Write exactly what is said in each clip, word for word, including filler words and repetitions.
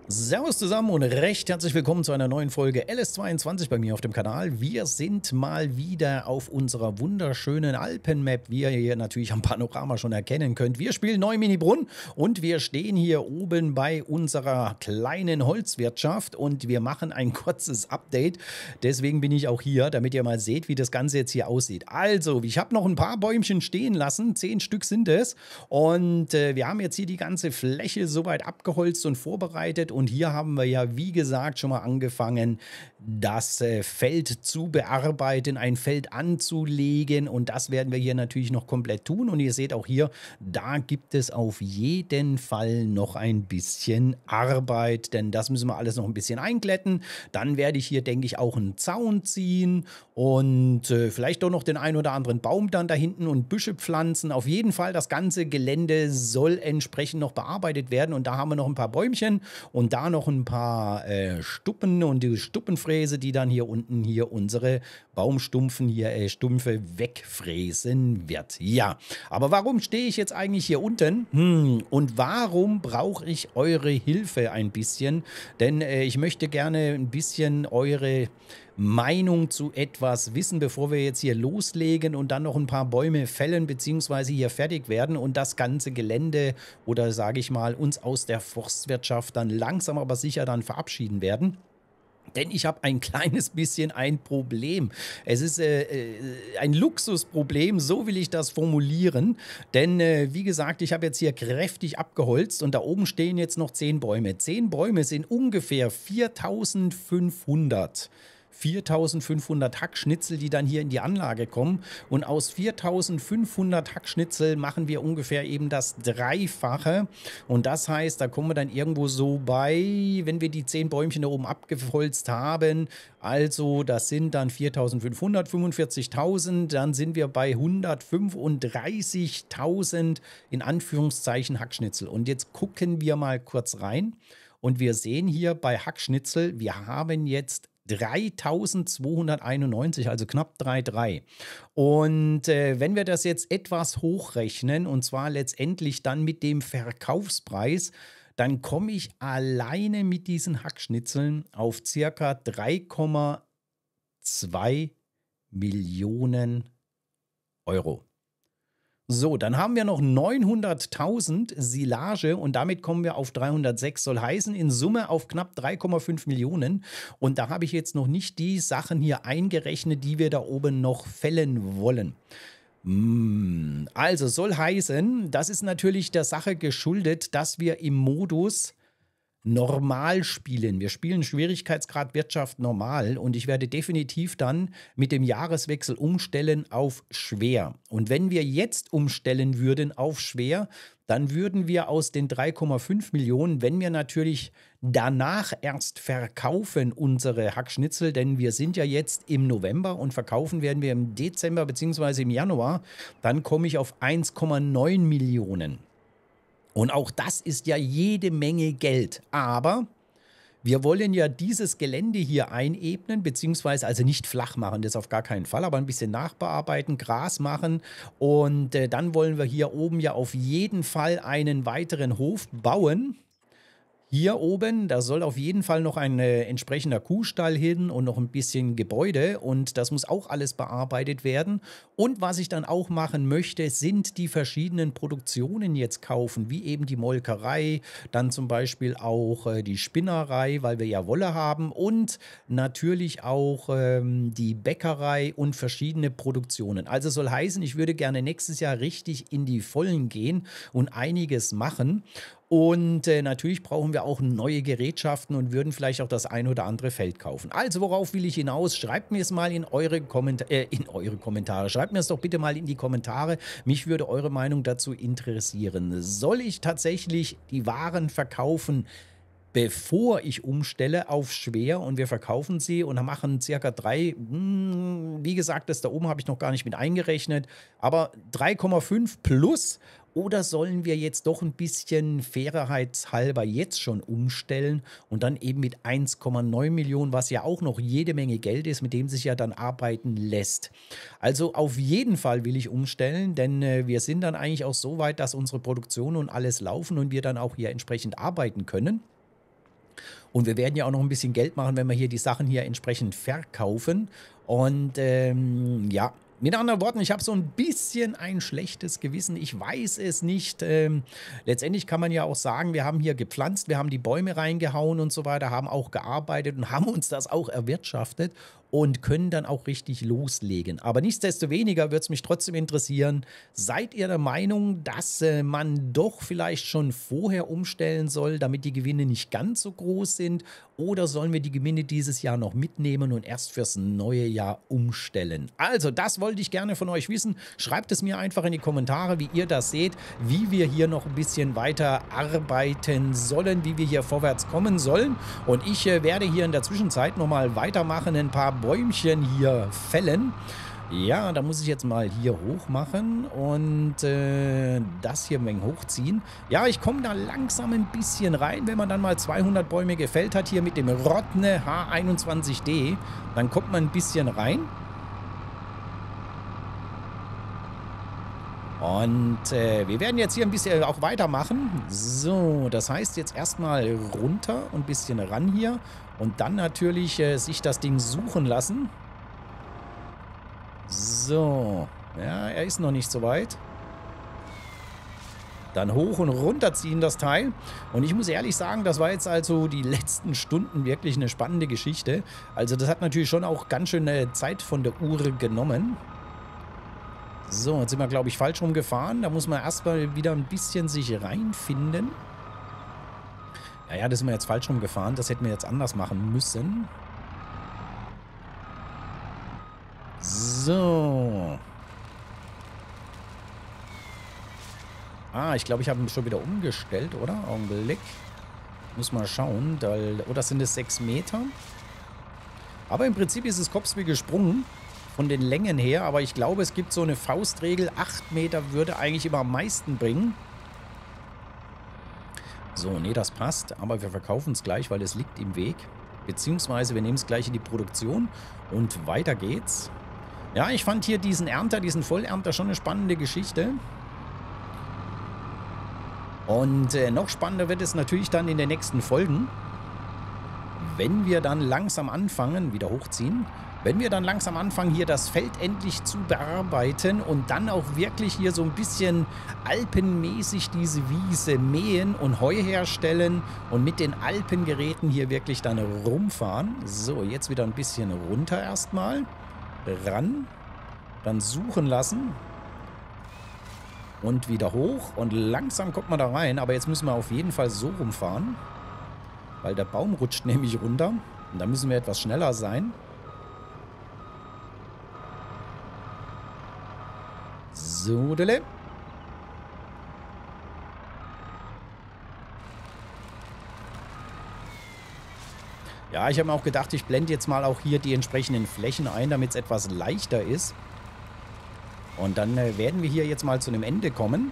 Servus zusammen und recht herzlich willkommen zu einer neuen Folge L S zweiundzwanzig bei mir auf dem Kanal. Wir sind mal wieder auf unserer wunderschönen Alpenmap, wie ihr hier natürlich am Panorama schon erkennen könnt. Wir spielen Neumini-Brunn und wir stehen hier oben bei unserer kleinen Holzwirtschaft und wir machen ein kurzes Update. Deswegen bin ich auch hier, damit ihr mal seht, wie das Ganze jetzt hier aussieht. Also, ich habe noch ein paar Bäumchen stehen lassen, zehn Stück sind es und äh, wir haben jetzt hier die ganze Fläche soweit abgeholzt und vorbereitet. Und hier haben wir ja, wie gesagt, schon mal angefangen, das äh, Feld zu bearbeiten, ein Feld anzulegen. Und das werden wir hier natürlich noch komplett tun. Und ihr seht auch hier, da gibt es auf jeden Fall noch ein bisschen Arbeit. Denn das müssen wir alles noch ein bisschen einkletten. Dann werde ich hier, denke ich, auch einen Zaun ziehen. Und äh, vielleicht doch noch den einen oder anderen Baum dann da hinten und Büsche pflanzen. Auf jeden Fall, das ganze Gelände soll entsprechend noch bearbeitet werden. Und da haben wir noch ein paar Bäumchen. Und da noch ein paar äh, Stuppen und die Stuppenfräse, die dann hier unten hier unsere Baumstumpfen hier, äh, Stumpfe wegfräsen wird. Ja, aber warum stehe ich jetzt eigentlich hier unten? Hm, und warum brauche ich eure Hilfe ein bisschen? Denn äh, ich möchte gerne ein bisschen eure Meinung zu etwas wissen, bevor wir jetzt hier loslegen und dann noch ein paar Bäume fällen beziehungsweise hier fertig werden und das ganze Gelände oder sage ich mal uns aus der Forstwirtschaft dann langsam aber sicher dann verabschieden werden. Denn ich habe ein kleines bisschen ein Problem. Es ist äh, äh, ein Luxusproblem, so will ich das formulieren. Denn äh, wie gesagt, ich habe jetzt hier kräftig abgeholzt und da oben stehen jetzt noch zehn Bäume. Zehn Bäume sind ungefähr viertausendfünfhundert. viertausendfünfhundert Hackschnitzel, die dann hier in die Anlage kommen. Und aus viertausendfünfhundert Hackschnitzel machen wir ungefähr eben das Dreifache. Und das heißt, da kommen wir dann irgendwo so bei, wenn wir die zehn Bäumchen da oben abgeholzt haben, also das sind dann viertausendfünfhundert, fünfundvierzigtausend, dann sind wir bei hundertfünfunddreißigtausend in Anführungszeichen Hackschnitzel. Und jetzt gucken wir mal kurz rein. Und wir sehen hier bei Hackschnitzel, wir haben jetzt dreitausendzweihunderteinundneunzig, also knapp drei Komma drei. Und äh, wenn wir das jetzt etwas hochrechnen, und zwar letztendlich dann mit dem Verkaufspreis, dann komme ich alleine mit diesen Hackschnitzeln auf circa drei Komma zwei Millionen Euro. So, dann haben wir noch neunhunderttausend Silage und damit kommen wir auf dreihundertsechs, soll heißen in Summe auf knapp drei Komma fünf Millionen. Und da habe ich jetzt noch nicht die Sachen hier eingerechnet, die wir da oben noch fällen wollen. Also soll heißen, das ist natürlich der Sache geschuldet, dass wir im Modus normal spielen. Wir spielen Schwierigkeitsgrad Wirtschaft normal und ich werde definitiv dann mit dem Jahreswechsel umstellen auf schwer. Und wenn wir jetzt umstellen würden auf schwer, dann würden wir aus den drei Komma fünf Millionen, wenn wir natürlich danach erst verkaufen unsere Hackschnitzel, denn wir sind ja jetzt im November und verkaufen werden wir im Dezember bzw. im Januar, dann komme ich auf eins Komma neun Millionen. Und auch das ist ja jede Menge Geld. Aber wir wollen ja dieses Gelände hier einebnen, beziehungsweise also nicht flach machen, das auf gar keinen Fall, aber ein bisschen nachbearbeiten, Gras machen. Und äh, dann wollen wir hier oben ja auf jeden Fall einen weiteren Hof bauen. Hier oben, da soll auf jeden Fall noch ein äh, entsprechender Kuhstall hin und noch ein bisschen Gebäude und das muss auch alles bearbeitet werden. Und was ich dann auch machen möchte, sind die verschiedenen Produktionen jetzt kaufen, wie eben die Molkerei, dann zum Beispiel auch äh, die Spinnerei, weil wir ja Wolle haben und natürlich auch ähm, die Bäckerei und verschiedene Produktionen. Also soll heißen, ich würde gerne nächstes Jahr richtig in die Vollen gehen und einiges machen. Und äh, natürlich brauchen wir auch neue Gerätschaften und würden vielleicht auch das ein oder andere Feld kaufen. Also worauf will ich hinaus? Schreibt mir es mal in eure, Komment äh, in eure Kommentare. Schreibt mir es doch bitte mal in die Kommentare. Mich würde eure Meinung dazu interessieren. Soll ich tatsächlich die Waren verkaufen, bevor ich umstelle auf schwer und wir verkaufen sie und machen circa drei, wie gesagt, das da oben habe ich noch gar nicht mit eingerechnet, aber drei Komma fünf plus. Oder sollen wir jetzt doch ein bisschen fairerheitshalber jetzt schon umstellen und dann eben mit eins Komma neun Millionen, was ja auch noch jede Menge Geld ist, mit dem sich ja dann arbeiten lässt. Also auf jeden Fall will ich umstellen, denn äh, wir sind dann eigentlich auch so weit, dass unsere Produktion und alles laufen und wir dann auch hier entsprechend arbeiten können. Und wir werden ja auch noch ein bisschen Geld machen, wenn wir hier die Sachen hier entsprechend verkaufen. Und ähm, ja, mit anderen Worten, ich habe so ein bisschen ein schlechtes Gewissen. Ich weiß es nicht. Ähm, letztendlich kann man ja auch sagen, wir haben hier gepflanzt, wir haben die Bäume reingehauen und so weiter, haben auch gearbeitet und haben uns das auch erwirtschaftet und können dann auch richtig loslegen. Aber nichtsdestoweniger würde es mich trotzdem interessieren, seid ihr der Meinung, dass äh, man doch vielleicht schon vorher umstellen soll, damit die Gewinne nicht ganz so groß sind? Oder sollen wir die Gewinne dieses Jahr noch mitnehmen und erst fürs neue Jahr umstellen? Also, das wollte ich gerne von euch wissen. Schreibt es mir einfach in die Kommentare, wie ihr das seht, wie wir hier noch ein bisschen weiter arbeiten sollen, wie wir hier vorwärts kommen sollen. Und ich äh, werde hier in der Zwischenzeit nochmal weitermachen, ein paar Bäumchen hier fällen. Ja, da muss ich jetzt mal hier hoch machen und äh, das hier ein wenig hochziehen. Ja, ich komme da langsam ein bisschen rein, wenn man dann mal zweihundert Bäume gefällt hat, hier mit dem Rotne H einundzwanzig D. Dann kommt man ein bisschen rein. Und äh, wir werden jetzt hier ein bisschen auch weitermachen. So, das heißt jetzt erstmal runter und ein bisschen ran hier. Und dann natürlich äh, sich das Ding suchen lassen. So, ja, er ist noch nicht so weit. Dann hoch und runter ziehen das Teil. Und ich muss ehrlich sagen, das war jetzt also die letzten Stunden wirklich eine spannende Geschichte. Also das hat natürlich schon auch ganz schön eine Zeit von der Uhr genommen. So, jetzt sind wir, glaube ich, falsch rumgefahren. Da muss man erstmal wieder ein bisschen sich reinfinden. Ja, ja, das sind wir jetzt falsch rumgefahren. Das hätten wir jetzt anders machen müssen. So. Ah, ich glaube, ich habe ihn schon wieder umgestellt, oder? Augenblick. Muss mal schauen. Da, oder sind es sechs Meter? Aber im Prinzip ist es Kopfsweg gesprungen. Von den Längen her, aber ich glaube, es gibt so eine Faustregel, acht Meter würde eigentlich immer am meisten bringen. So, nee, das passt, aber wir verkaufen es gleich, weil es liegt im Weg. Beziehungsweise wir nehmen es gleich in die Produktion und weiter geht's. Ja, ich fand hier diesen Ernter, diesen Vollernter schon eine spannende Geschichte. Und äh, noch spannender wird es natürlich dann in den nächsten Folgen, wenn wir dann langsam anfangen, wieder hochziehen, wenn wir dann langsam anfangen, hier das Feld endlich zu bearbeiten und dann auch wirklich hier so ein bisschen alpenmäßig diese Wiese mähen und Heu herstellen und mit den Alpengeräten hier wirklich dann rumfahren. So, jetzt wieder ein bisschen runter erstmal, ran, dann suchen lassen und wieder hoch und langsam kommt man da rein, aber jetzt müssen wir auf jeden Fall so rumfahren, weil der Baum rutscht nämlich runter und da müssen wir etwas schneller sein. So, dele. Ja, ich habe mir auch gedacht, ich blende jetzt mal auch hier die entsprechenden Flächen ein, damit es etwas leichter ist. Und dann äh, werden wir hier jetzt mal zu einem Ende kommen.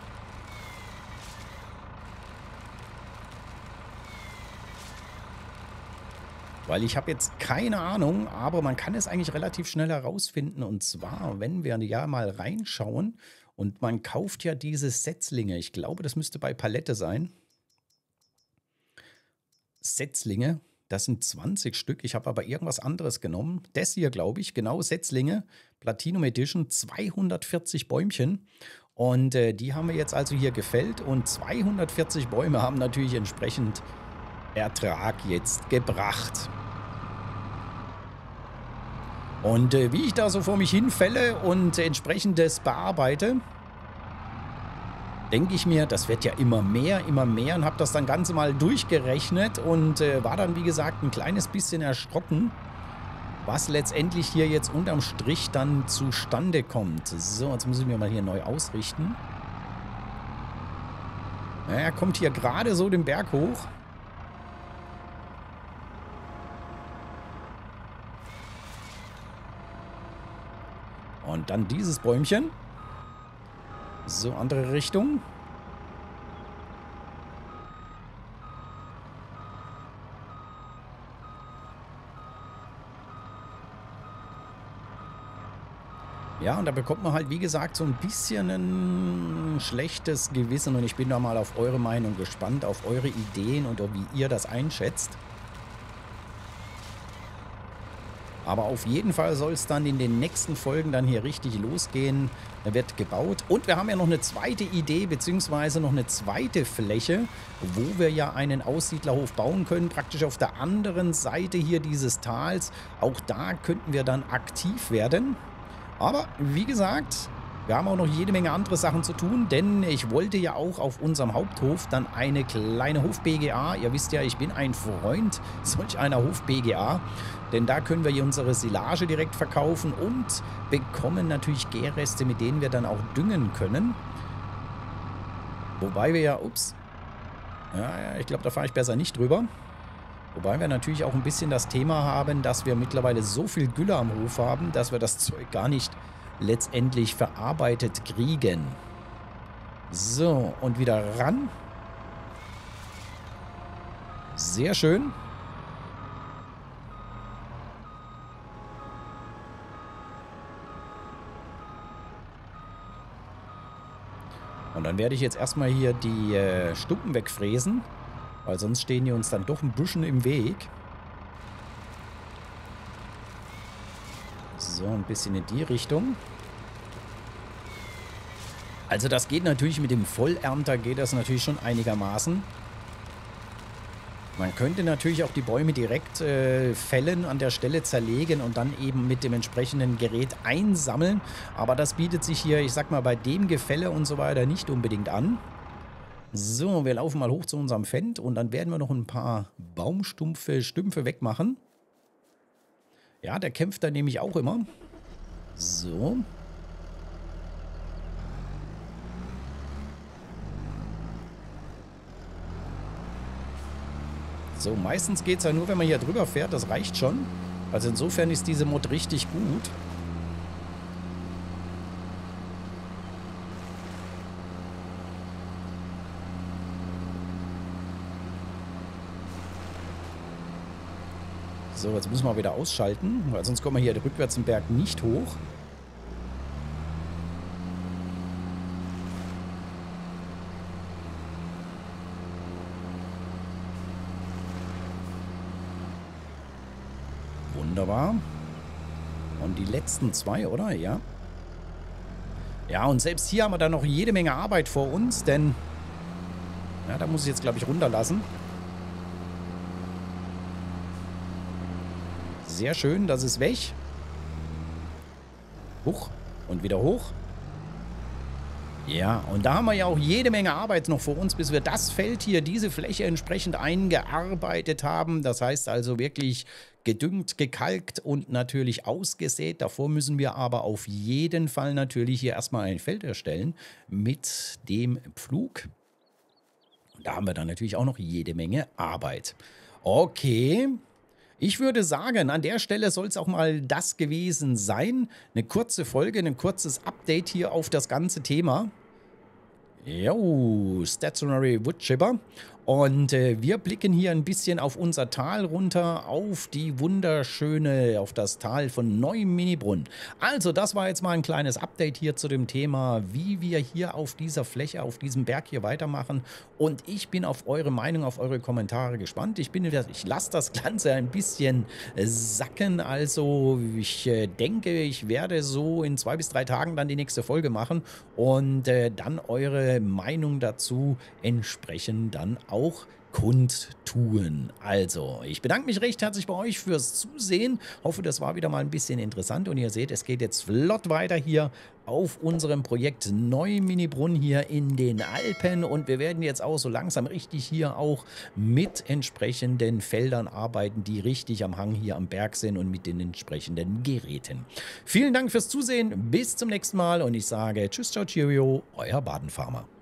Weil ich habe jetzt keine Ahnung, aber man kann es eigentlich relativ schnell herausfinden. Und zwar, wenn wir ja mal reinschauen und man kauft ja diese Setzlinge. Ich glaube, das müsste bei Palette sein. Setzlinge, das sind zwanzig Stück. Ich habe aber irgendwas anderes genommen. Das hier, glaube ich, genau, Setzlinge, Platinum Edition, zweihundertvierzig Bäumchen. Und äh, die haben wir jetzt also hier gefällt. Und zweihundertvierzig Bäume haben natürlich entsprechend Ertrag jetzt gebracht. Und äh, wie ich da so vor mich hinfälle und äh, entsprechendes bearbeite, denke ich mir, das wird ja immer mehr, immer mehr und habe das dann Ganze mal durchgerechnet und äh, war dann, wie gesagt, ein kleines bisschen erschrocken, was letztendlich hier jetzt unterm Strich dann zustande kommt. So, jetzt muss ich mir mal hier neu ausrichten. Ja, er kommt hier gerade so den Berg hoch. Und dann dieses Bäumchen. So, andere Richtung. Ja, und da bekommt man halt, wie gesagt, so ein bisschen ein schlechtes Gewissen. Und ich bin da mal auf eure Meinung gespannt, auf eure Ideen und wie ihr das einschätzt. Aber auf jeden Fall soll es dann in den nächsten Folgen dann hier richtig losgehen. Da wird gebaut. Und wir haben ja noch eine zweite Idee, beziehungsweise noch eine zweite Fläche, wo wir ja einen Aussiedlerhof bauen können. Praktisch auf der anderen Seite hier dieses Tals. Auch da könnten wir dann aktiv werden. Aber wie gesagt, wir haben auch noch jede Menge andere Sachen zu tun, denn ich wollte ja auch auf unserem Haupthof dann eine kleine Hof-B G A. Ihr wisst ja, ich bin ein Freund solch einer Hof-B G A, denn da können wir hier unsere Silage direkt verkaufen und bekommen natürlich Gärreste, mit denen wir dann auch düngen können. Wobei wir ja, ups, ja, ja ich glaube, da fahre ich besser nicht drüber. Wobei wir natürlich auch ein bisschen das Thema haben, dass wir mittlerweile so viel Gülle am Hof haben, dass wir das Zeug gar nicht letztendlich verarbeitet kriegen. So, und wieder ran. Sehr schön. Und dann werde ich jetzt erstmal hier die äh, Stumpen wegfräsen, weil sonst stehen die uns dann doch ein bisschen im Weg. So, ein bisschen in die Richtung. Also das geht natürlich mit dem Vollernter, geht das natürlich schon einigermaßen. Man könnte natürlich auch die Bäume direkt äh, fällen, an der Stelle zerlegen und dann eben mit dem entsprechenden Gerät einsammeln. Aber das bietet sich hier, ich sag mal, bei dem Gefälle und so weiter nicht unbedingt an. So, wir laufen mal hoch zu unserem Fendt und dann werden wir noch ein paar Baumstumpfe, Stümpfe wegmachen. Ja, der kämpft da nämlich auch immer. So. So, meistens geht es ja nur, wenn man hier drüber fährt. Das reicht schon. Also insofern ist diese Mod richtig gut. So, jetzt müssen wir wieder ausschalten, weil sonst kommen wir hier rückwärts den Berg nicht hoch. Wunderbar. Und die letzten zwei, oder? Ja. Ja, und selbst hier haben wir dann noch jede Menge Arbeit vor uns, denn... Ja, da muss ich jetzt, glaube ich, runterlassen. Sehr schön, das ist weg. Hoch und wieder hoch. Ja, und da haben wir ja auch jede Menge Arbeit noch vor uns, bis wir das Feld hier, diese Fläche entsprechend eingearbeitet haben. Das heißt also wirklich gedüngt, gekalkt und natürlich ausgesät. Davor müssen wir aber auf jeden Fall natürlich hier erstmal ein Feld erstellen mit dem Pflug. Und da haben wir dann natürlich auch noch jede Menge Arbeit. Okay. Ich würde sagen, an der Stelle soll es auch mal das gewesen sein. Eine kurze Folge, ein kurzes Update hier auf das ganze Thema. Jo, Stationary Wood Chipper. Und äh, wir blicken hier ein bisschen auf unser Tal runter, auf die wunderschöne, auf das Tal von Neu-Minibrunn. Also das war jetzt mal ein kleines Update hier zu dem Thema, wie wir hier auf dieser Fläche, auf diesem Berg hier weitermachen. Und ich bin auf eure Meinung, auf eure Kommentare gespannt. Ich bin, ich lasse das Ganze ein bisschen sacken. Also ich äh, denke, ich werde so in zwei bis drei Tagen dann die nächste Folge machen und äh, dann eure Meinung dazu entsprechend dann auch kundtun. Also, ich bedanke mich recht herzlich bei euch fürs Zusehen. Hoffe, das war wieder mal ein bisschen interessant. Und ihr seht, es geht jetzt flott weiter hier auf unserem Projekt Neu-Minibrunn hier in den Alpen. Und wir werden jetzt auch so langsam richtig hier auch mit entsprechenden Feldern arbeiten, die richtig am Hang hier am Berg sind und mit den entsprechenden Geräten. Vielen Dank fürs Zusehen. Bis zum nächsten Mal. Und ich sage Tschüss, ciao, cheerio, euer Badenfarmer.